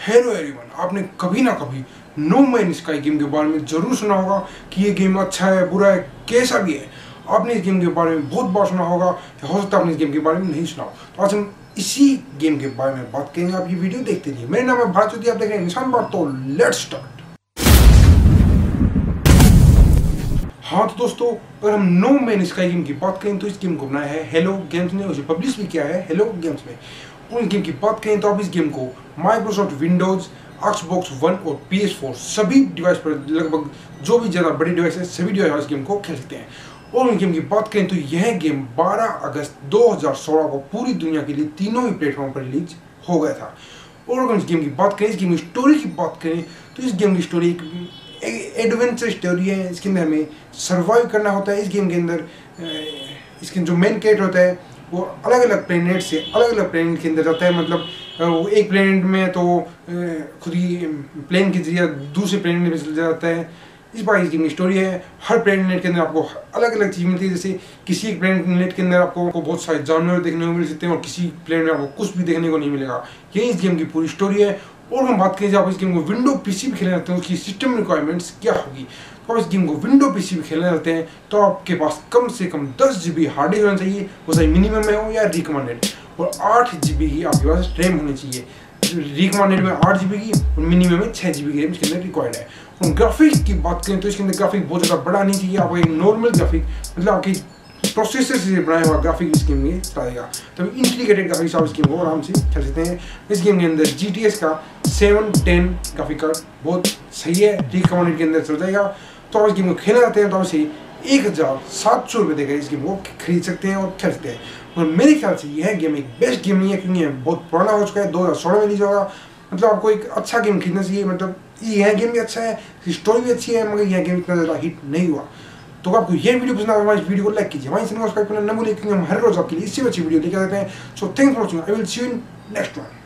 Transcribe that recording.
Hello everyone, आपने कभी ना कभी नो मैन स्काई गेम के बारे में जरूर सुना होगा कि ये गेम अच्छा है, बुरा है, कैसा भी है। आपने इस गेम के बारे में बहुत बार सुना होगा, या हो सकता है आपने इस गेम के बारे में नहीं सुना हो। तो आज हम इसी गेम के बारे में बात करेंगे। आप ये वीडियो देखते रहिए। मेरा नाम है भारत ज्योति, आप देख रहे हैं निशान बार। तो लेट्स स्टार्ट। हाँ तो दोस्तों, अगर हम नो मैन स्काई गेम की बात करें तो इस गेम को बनाया है हेलो गेम्स ने, उसे पब्लिश भी किया है हेलो गेम्स ने। और इस गेम की बात करें तो आप इस गेम को माइक्रोसॉफ्ट विंडोज, एक्सबॉक्स वन और PS4 सभी डिवाइस पर, लगभग जो भी ज़्यादा बड़ी डिवाइस है सभी डिवाइस इस गेम को खेल सकते हैं। और इस गेम की बात करें तो यह गेम 12 अगस्त 2016 को पूरी दुनिया के लिए तीनों ही प्लेटफॉर्म पर रिलीज हो गया था। और अगर इस गेम की बात करें, इस गेम की स्टोरी की बात करें तो इस गेम की स्टोरी एक एडवेंचर स्टोरी है। इसके अंदर हमें सर्वाइव करना होता है। इस गेम के अंदर इसके जो मेन कैरेक्टर होता है वो अलग अलग प्लेनेट से अलग अलग प्लेनेट के अंदर जाता है। मतलब वो एक प्लेनेट में तो खुद ही प्लेन के जरिए दूसरे प्लेनेट में चल जाता है। इस बार इस गेम की स्टोरी है। हर प्लेनेट के अंदर आपको अलग अलग चीज़ मिलती है। जैसे किसी एक प्लेनेट के अंदर आपको बहुत सारे जानवर देखने को मिल सकते हैं और किसी प्लेनेट में आपको कुछ भी देखने को नहीं मिलेगा। यही इस गेम की पूरी स्टोरी है। और हम बात करें, जब आप इस गेम को विंडो पीसी भी खेलना चाहते हैं उसकी सिस्टम रिक्वायरमेंट्स क्या होगी। तो आप इस गेम को विंडो पीसी भी खेलना चाहते हैं तो आपके पास कम से कम 10 GB हार्ड डिस्क होना चाहिए, वो चाहे मिनिमम में हो या रिकमेंडेड। और 8 GB की आपके पास रैम होनी चाहिए। रिकमेंडेड में 8 GB की और मिनिमम में 6 GB की रैम इसके अंदर रिक्वायर्ड है। और ग्राफिक्स की बात करें तो इसके अंदर ग्राफिक बहुत ज़्यादा बड़ा नहीं चाहिए। आपको एक नॉर्मल ग्राफिक, मतलब आपकी प्रोसेसर से बनाया हुआ ग्राफिक इस गेम में चलाएगा। तो इंटीग्रेटेड ग्राफिक्स आप इस गेम को आराम से खेल सकते हैं। इस गेम के अंदर GTX का 710 ग्राफिक कार्ड बहुत सही है, रिकमेंडेड के अंदर चल जाएगा। तो आप इस गेम को खेलना चाहते हैं तो आप इसे 1700 रुपये देकर इस गेम को खरीद सकते हैं और खेल सकते हैं। और मेरे ख्याल से यह गेम एक बेस्ट गेम नहीं है, क्योंकि यह बहुत पुराना हो चुका है, 2016 में रिलीज होगा। मतलब आपको एक अच्छा गेम खरीदना चाहिए। मतलब यह गेम भी अच्छा है, स्टोरी भी अच्छी है, मगर यह गेम इतना ज़्यादा हिट नहीं हुआ। तो आपको ये वीडियो पसंद आया, हमारे इस वीडियो को लाइक कीजिए, हमारे चैनल को सब्सक्राइब करना न भूलिए, क्योंकि हम हर रोज आपके लिए इससे अच्छी वीडियो लेकर आते हैं। So thanks for watching, I will see you in next one.